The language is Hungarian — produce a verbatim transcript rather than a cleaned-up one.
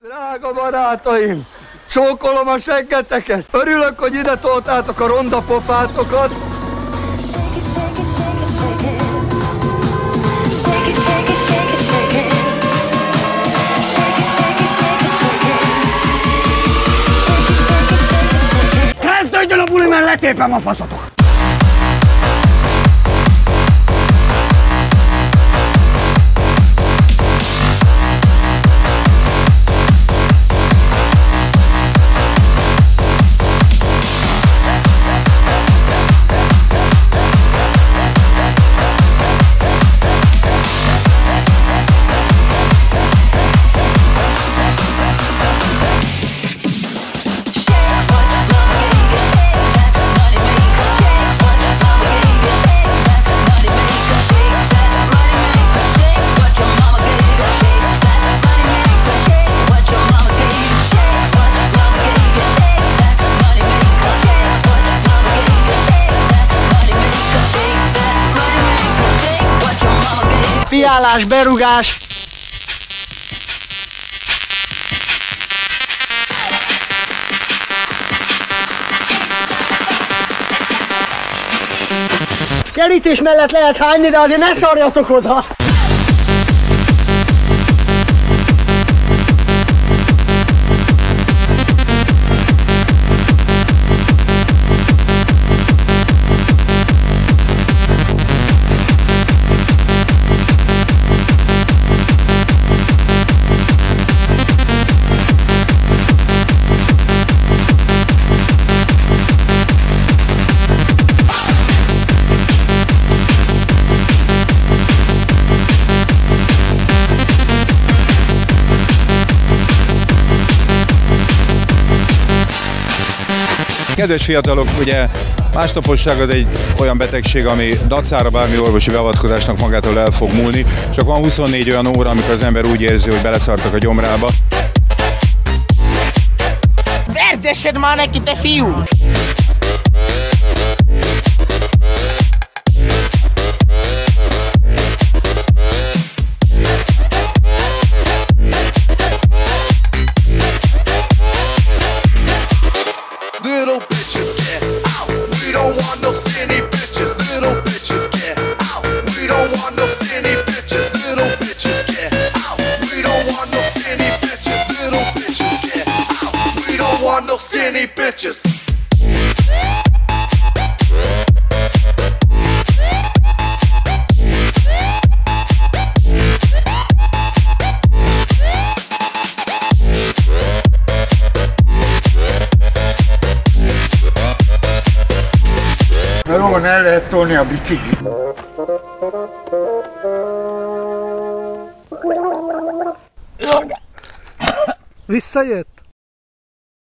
Drága barátaim, csókolom a seggeteket. Örülök, hogy ide toltátok a ronda pofátokat. Kezdődjön a buli, mert letépem a faszotok! Piálás, berugás. Kerítés mellett lehet hányni, de azért ne szarjatok oda! Kedves fiatalok, ugye másnaposság az egy olyan betegség, ami dacára bármi orvosi beavatkozásnak magától el fog múlni, csak van huszonnégy olyan óra, amikor az ember úgy érzi, hogy beleszartak a gyomrába. Verdesed már neki, te fiú! Little bitches get out. We don't want no skinny bitches. Little bitches get out. We don't want no skinny bitches. Little bitches get out. We don't want no skinny bitches. Little bitches get out. We don't want no skinny bitches. Valóban el lehet tolni a biciklit. Visszajött?